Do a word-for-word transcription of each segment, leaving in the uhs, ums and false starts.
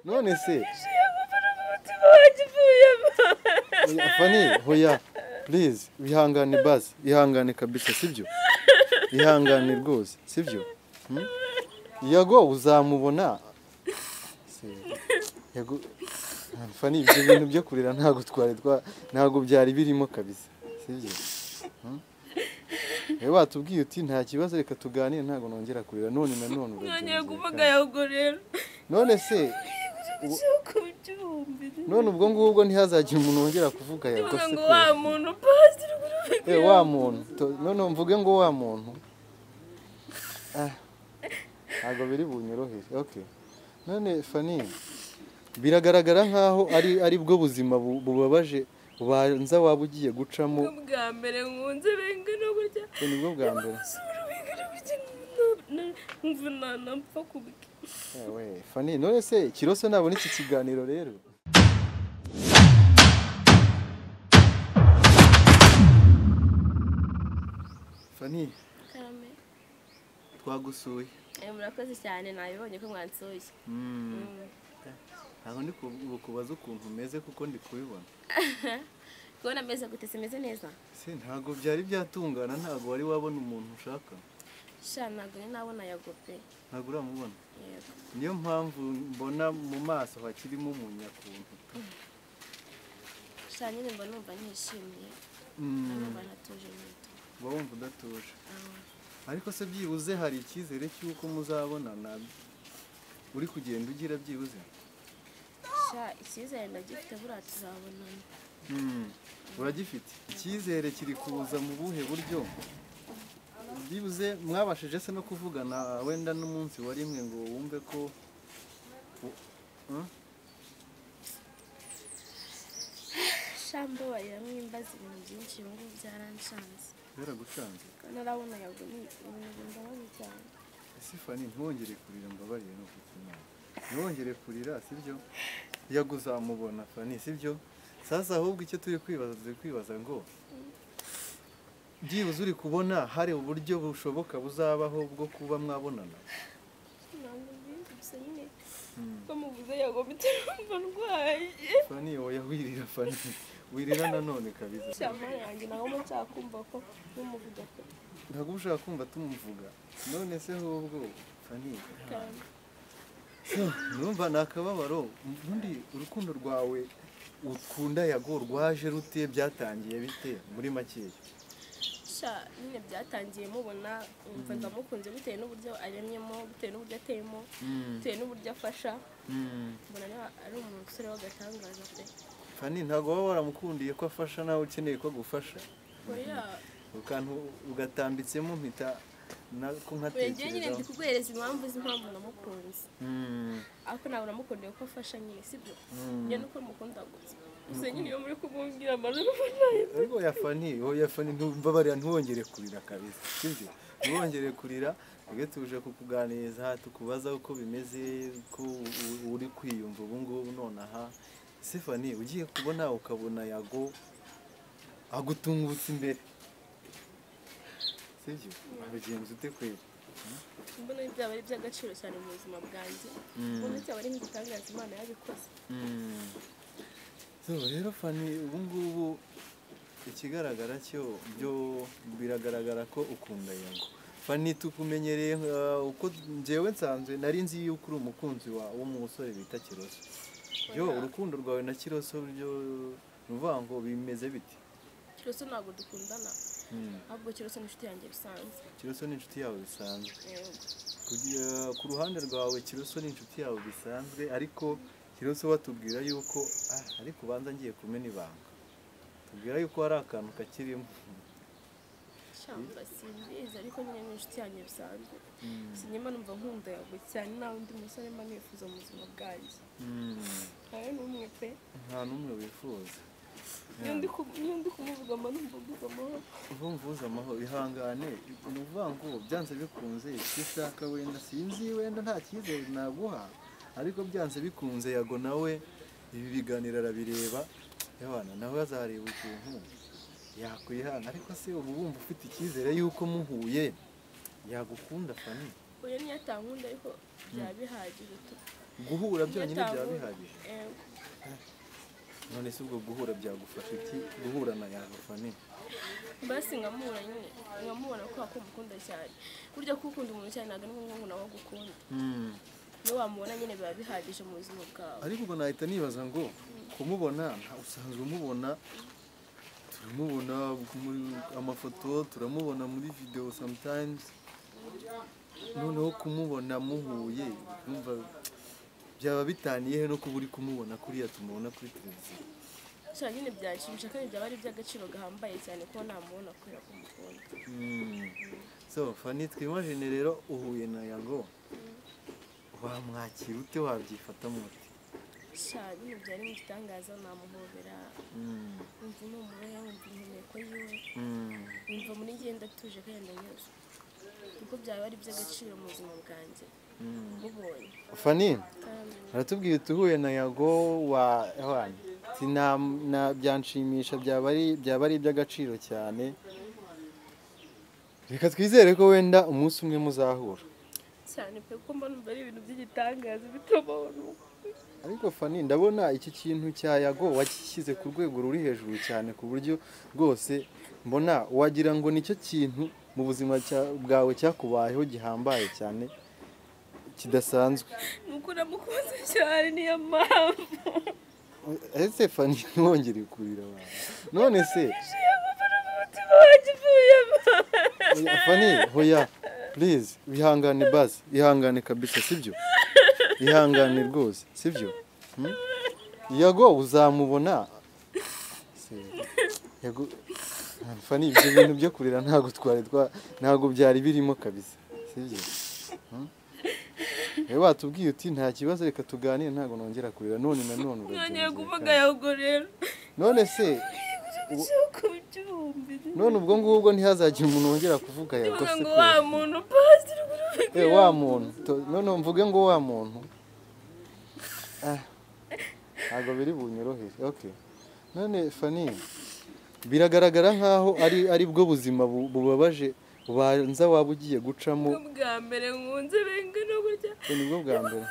none se Fanny hoya please wihangane basi ihangane kabisa sibyo ihangane rwose sibyo yago uzamubona yago Fanny ibyo bintu byo kurira ntago twari twa ntago byari birimo kabisa sibyo Eh watubwiye uti nta kibazo reka tuganire ntago nongera kurira none na none urageze kuvuga yago rero none se none ubwo ngubwo ntihazagira umuntu wongera kuvuga yago se ngo wa muntu pastor eh wa muntu none mvuge ngo wa muntu ah ntago biri bunyorohere okay none Fanny biragaragara nkaho ari ari bwo buzima bubabaje ubanza waba ugiye gucamo bwa mbere nkunze bengana burya ni bwo bwa mbere mvuna napfa kubika ewe Fanny none se kirose nabona iki kiganiro rero Fanny kame twagusuye eh murakoze cyane nabibonye ko mwansuye aho ndi kubaza ukuntu umeze kuko ndi kubibona kubona meze gute simeze neza se ntago byari byatungana ntago wari wabona umuntu ushaka sha ntago ni nabona yagope ntago uramubona niyo mpamvu mbona mu maso hakirimo umunyakuntu sha nyine mba numva nishimiye numva natuje nito wumva udatuje ariko se byibuze hari ikizere cy'uko muzabonana uri kugenda ugira byibuze sha icyizere ndagifite buriya tuzabonana uragifite icyizere kiri kuza mu buhe buryo byibuze mwabashije se no kuvugana wenda n'umunsi wa rimwe ngo wumve ko shambo yaramwimbaza ibintu byinshi ngo byaranshanze baragucanze narabona yago ni ibintu ndabazi cyane ese Fanny ntwongere kurira mbabariye no kutumana ntwongere kurira sibyo yaguzamubona Fanny sibyo sasa ahubwo icyo turi kwibaza turi kwibaza ngo byibuze uri kubona hari uburyo bushoboka buzabaho bwo kuba mwabonana bamuvuze yago bitarumva ndwaye Fanny oya wirira Fanny wirira nanone kabisa cyama yanjye naho mo cyakumva ko numuvuga ko ntago ushaka kumva tumuvuga none se ahubwo Fanny numva nakababaro ubundi urukundo rwawe ukunda yago rwaje rute byatangiye bite muri makeya sha nyine byatangiye mubona umva ndamukunze bitewe n'uburyo aremyemo bitewe n'uburyo ateyemo bitewe n'uburyo afasha mbona ari umusore w'agatangaza pe Fanny ntago waba waramukundiye ko afasha nawe ukeneye ko agufasha oya ukantu ugatambitsemo mpita nako nkatekereza nyine ndi kuguhereza impamvu z'impamvu namukunze ariko nawe namukundiye ko afasha nyine sibyo njye nuko mukunda gusa gusa nyine iyo muri kumubwira amajoro ariko ya Fanny oya Fanny ntumbabarira ntuwongere kurira kabisa sibyo ntuwongere kurira ege tuje kukuganiriza tukubaza uko bimeze ko uri kwiyumva ubu ngubu nonaha se Fanny ugiye kubona ukabona yago agutungutse imbere sibyo abigenza ute kwera mbona byaba ari by'agaciro cyane mu buzima bwanjye mbona cyaba ari nk'igitangaza Imana yabikoze so rero Fanny ubu ngubu ikigaragara cyo byo biragaragara ko ukunda yago Fanny tukumenyereye uko njyewe nsanzwe nari nzi yuko uri umukunzi wa wo mu musore bita Kiroso yo urukundo rwawe na Kiroso byo nuvuga ngo bimeze biti Kiroso ntabwo dukundana ahubwo Kiroso ni inshuti yanjye bisanzwe Kiroso ni inshuti yawe bisanzwe ku ruhande rwawe Kiroso ni inshuti yawe bisanzwe ariko Kiroso watubwira yuko ah ariko banza ngiye kumena ibanga tubwira yuko hari akantu kakirimo cyangwa simbizi ariko nyine ni inshuti yanjye bisanzwe sinyuma numva nkunda yago cyane nawe undi musore mba nifuza mu buzima bwanjye ntawe n'umwe pe nta n'umwe wifuza iyo ndi kumuvuga mba numva mvuga amahoro ubu mvuza amahoro ihangane ni ukuvuga ngo byanze bikunze icyo ushaka wenda sinzi wenda nta cyizere naguha ariko byanze bikunze yago nawe ibi biganiro arabireba yabana nawe azareba ukuntu yakwihana ariko se ubu wumva ufite icyizere yuko muhuye yagukunda Fanny oya niyo atankunda ariko byaba bihagije tu guhura byonyine byaba bihagije none se ubwo guhura byagufasha iki guhura na Yago Fanny basi nkamubona nyine nkamubona ko akumukunda cyane burya ko ukunda umuntu cyane ntabwo ni ngombwa nawe gukunda niyo wamubona nyine biba bihagije mu buzima bwawe ariko ubwo nahita nibaza ngo kumubona usanzwe umubona turamubona amafoto turamubona muri video sometimes noneho kumubona muhuye numva byaba bitaniye he no kuba uri kumubona kuriya tumubona kuri televiziyo cyane nyine byanshimisha kandi byaba ari iby'agaciro gahambaye cyane ko namubona kubera ko mukunda so Fanny twimagine rero uhuye na Yago wamwakira ute wabyifatamo ute cyane nyine byari mu gitangaza namuhobera umva impumuro ye wumva impumeko yiwe wumva muri ngenda atuje kandi ndanyuzwe kuko byaba ari iby'agaciro mu buzima bwanjye mubonye Fanny aratubwiye tuhuye na Yago wa hwanye sina byanshimisha byaba ari byaba ari iby'agaciro cyane reka twizere ko wenda umunsi umwe muzahura cyane pe ko mbona ari ibintu by'igitangaza bitobaho ariko Fanny ndabona iki kintu cya Yago wakishyize ku rwego ruri hejuru cyane ku buryo rwose mbona wagira ngo nicyo kintu mu buzima bwawe cyakubayeho gihambaye cyane kidasanzwe nuko namukunze cyane niyo mpamvu ese Fanny ntwongere kurira wawe none se Fanny hoya please wihangane basi ihangane kabisa sibyo ihangane rwose sibyo Yago uzamubona Yago Fanny ibyo bintu byo kurira ntago twari twa ntago byari birimo kabisa sibyo Eh watubwiye uti nta kibazo reka tuganire ntago nongera kurira none na none urageze kuvuga Yago rero none se none ubwo ngubwo ntihazagira umuntu wongera kuvuga Yago se ngo wa muntu pastor eh wa muntu none mvuge ngo wa muntu ah ntago biri bunyorohere okay none Fanny biragaragara nkaho ari ari bwo buzima bubabaje ubanza waba ugiye gucamo bwa mbere nkunze bengana gutya nibwo bwa mbere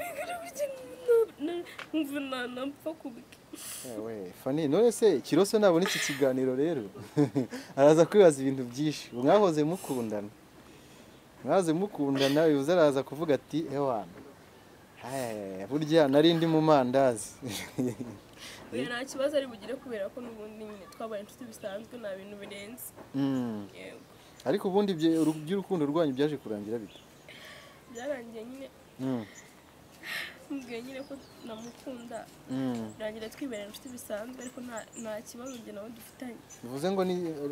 mvuna napfa kubiki ewe Fanny none se Kiroso nabona iki kiganiro rero araza kwibaza ibintu byinshi mwahoze mukundana mwahoze mukundana bivuze araza kuvuga ati ewana eh burya nari ndi mu mandazi nta kibazo ari bugire kubera ko n'ubundi nyine twabaye inshuti bisanzwe nta bintu birenze yego ariko ubundi by'urukundo rwanyu byaje kurangira bite byarangiye nyine mbwiye nyine ko namukunda birangira twibera inshuti bisanzwe ariko nta kibazo njye nawe dufitanye bivuze ngo ni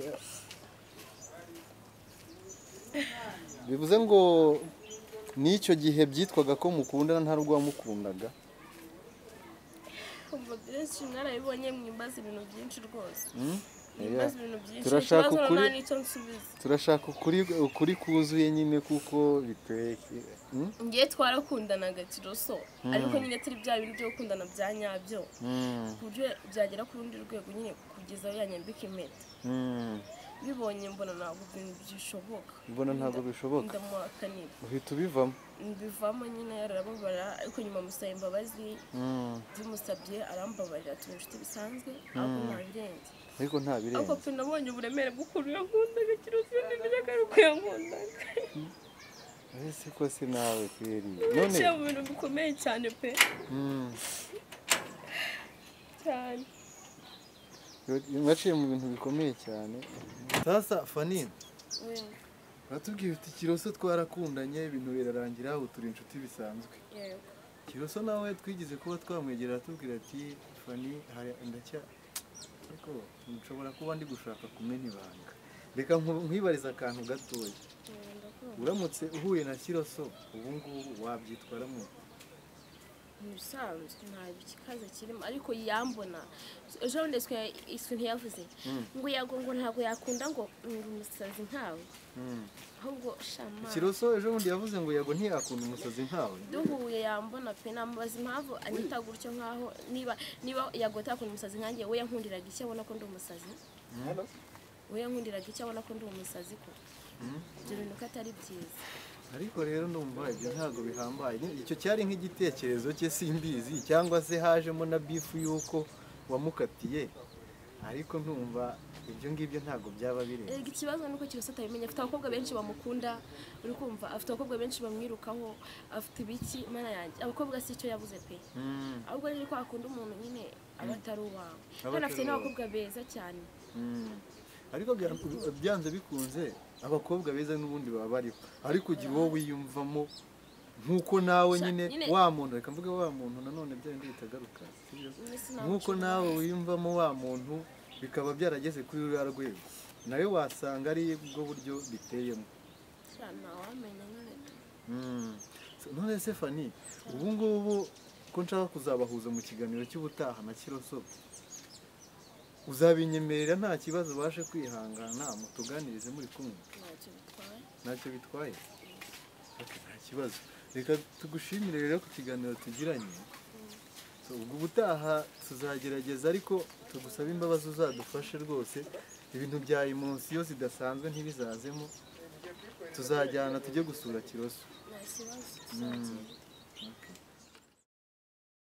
bivuze ngo n'icyo gihe byitwaga ko mukundana nta rwo wamukundaga umva byinshi mwarabibonye mwimbaza ibintu byinshi rwose turashaka ukuri turashaka ukuri ukuri kuzuye nyine kuko biteye ngiye twarakundanaga Kiroso ariko nyine turi bya bintu byo gukundana bya nyabyo buryo byagera ku rundi rwego nyine kugeza aho yanyambika impeta bibonye mbona ntabwo ibintu bishoboka mbona ntabwo bishoboka ndamuhakanira uhita ubivamo mbivamo nyine yararababara ariko nyuma musaba imbabazi zimusabye arambabarira turi inshuti bisanzwe ariko ntabirenze ariko ntabirenze ariko pe nabonye uburemere bw'ukuntu yankundaga Kiroso n'ibiraga ariko yankundaga ese ko se nawe kweri none cyo bintu bikomeye cyane pe cyane mwaciye mu bintu bikomeye cyane sasa Fanny batubwiye uti Kiroso twarakundanye ibintu birarangira ubu turi inshuti bisanzwe yego Kiroso nawe twigize kuba twamwegera atubwira ati Fanny ndacya ariko nshobora kuba ndi gushaka kumenya ibanga reka nkwibariza akantu gatoya uramutse uhuye na Kiroso ubu ngubu wabyitwaramo bisanzwe nta bikikaze kirimo ariko yambona ejo bundi iswe ntiyavuze ngo Yago ngo ntabwo yakunda ngo umusazi nkawe ahubwo shama Kiroso ejo bundi yavuze ngo Yago ntiyakunda umusazi nkawe duhuye yambona pe namubaza impamvu anyita gutyo nkaho niba niba Yago atakunda umusazi nkanjye we yankundiraga icyo abona ko ndi umusazi we yankundiraga icyo abona ko ndi umusazi ko ibyo bintu ko atari byiza ariko rero numva ibyo ntabwo bihambaye. Icyo cyari nk'igitekerezo cye simbizi, cyangwa se hajemo na bifu y'uko wamukatiye, ariko ntumva ibyo ngibyo ntabwo byaba birenze. Ega ikibazo nuko kirasa atabimenya. Afite abakobwa benshi bamukunda, uri kumva, afite abakobwa benshi bamwirukaho, afite ibiki, mana yanjye abakobwa si icyo yabuze pe, ahubwo rero ko akunda umuntu nyine aba atari uwawe. Kandi afite n'abakobwa beza cyane. Ariko byanze bikunze abakobwa beza n'ubundi baba bariho, ariko igihe wowe wiyumvamo nkuko nawe nyine wa muntu, reka mvuge wa muntu nanone byari bitagaruka, nkuko nawe wiyumvamo wa muntu, bikaba byarageze kuri ruriya rwego, nawe wasanga ari bwo buryo biteyemo. None se Fanny, ubu ngubu ko nshaka kuzabahuza mu kiganiro cy'ubutaha na Kiroso, uzabinyemerera nta kibazo ubashe kwihangana mutuganirize muri kumwe? Ntacyo bitwaye. Nta kibazo, reka tugushimire rero ku kiganiro tugiranye. Ubwo ubutaha tuzagerageza, ariko tugusaba imbabazi uzadufashe rwose, ibintu bya emotion zidasanzwe ntibizazemo, tuzajyana tujye gusura Kiroso.